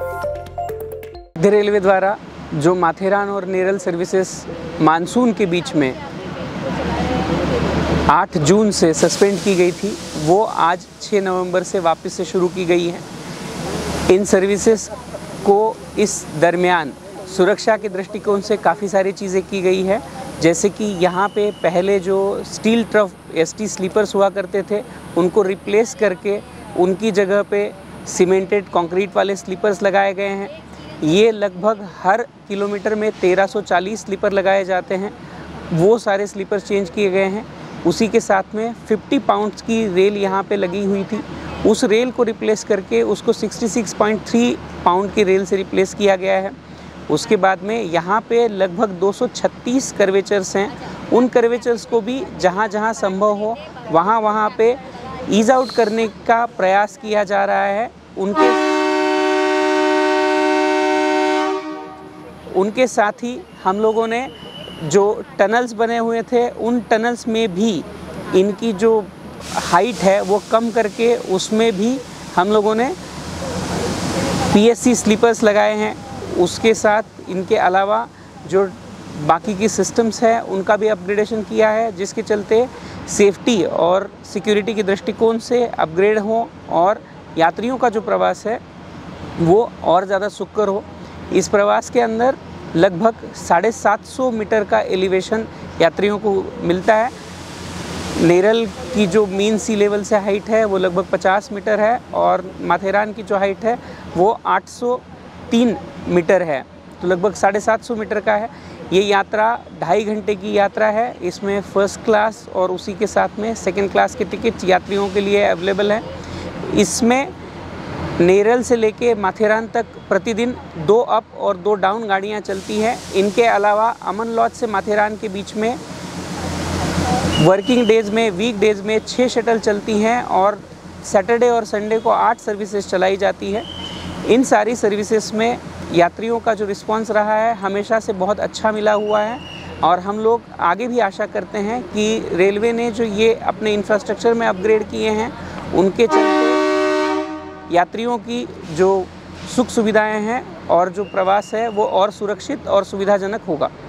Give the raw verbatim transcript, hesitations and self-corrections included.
मध्य railway द्वारा जो माथेरान और नेरल सर्विसेज मानसून के बीच में आठ जून से सस्पेंड की गई थी, वो आज छह नवंबर से वापस से शुरू की गई है। इन सर्विसेज को इस दरमियान सुरक्षा के दृष्टिकोण से काफ़ी सारी चीज़ें की गई है, जैसे कि यहाँ पे पहले जो स्टील ट्रफ एसटी स्लीपर्स हुआ करते थे उनको रिप्लेस करके उनकी जगह पे सीमेंटेड कंक्रीट वाले स्लीपर्स लगाए गए हैं। ये लगभग हर किलोमीटर में तेरह सौ चालीस स्लीपर लगाए जाते हैं, वो सारे स्लीपर्स चेंज किए गए हैं। उसी के साथ में पचास पाउंड्स की रेल यहाँ पे लगी हुई थी, उस रेल को रिप्लेस करके उसको छियासठ पॉइंट तीन पाउंड की रेल से रिप्लेस किया गया है। उसके बाद में यहाँ पे लगभग दो सौ छत्तीस कर्वेचर्स हैं, उन कर्वेचर्स को भी जहाँ जहाँ संभव हो वहाँ वहाँ पे ईज आउट करने का प्रयास किया जा रहा है। उनके उनके साथ ही हम लोगों ने जो टनल्स बने हुए थे उन टनल्स में भी इनकी जो हाइट है वो कम करके उसमें भी हम लोगों ने पीएससी स्लीपर्स लगाए हैं। उसके साथ इनके अलावा जो बाकी की सिस्टम्स हैं उनका भी अपग्रेडेशन किया है, जिसके चलते सेफ्टी और सिक्योरिटी के दृष्टिकोण से अपग्रेड हो और यात्रियों का जो प्रवास है वो और ज़्यादा सुकर हो। इस प्रवास के अंदर लगभग साढ़े सात सौ मीटर का एलिवेशन यात्रियों को मिलता है। नेरल की जो मीन सी लेवल से हाइट है वो लगभग पचास मीटर है और माथेरान की जो हाइट है वो आठ सौ तीन मीटर है, तो लगभग साढ़े सात सौ मीटर का है। ये यात्रा ढाई घंटे की यात्रा है। इसमें फ़र्स्ट क्लास और उसी के साथ में सेकंड क्लास के टिकट यात्रियों के लिए अवेलेबल है। इसमें नेरल से लेके माथेरान तक प्रतिदिन दो अप और दो डाउन गाड़ियां चलती हैं। इनके अलावा अमन लॉज से माथेरान के बीच में वर्किंग डेज़ में वीक डेज़ में छः शटल चलती हैं और सैटरडे और संडे को आठ सर्विसेज चलाई जाती है। इन सारी सर्विसेज में यात्रियों का जो रिस्पांस रहा है हमेशा से बहुत अच्छा मिला हुआ है और हम लोग आगे भी आशा करते हैं कि रेलवे ने जो ये अपने इंफ्रास्ट्रक्चर में अपग्रेड किए हैं उनके चलते यात्रियों की जो सुख सुविधाएं हैं और जो प्रवास है वो और सुरक्षित और सुविधाजनक होगा।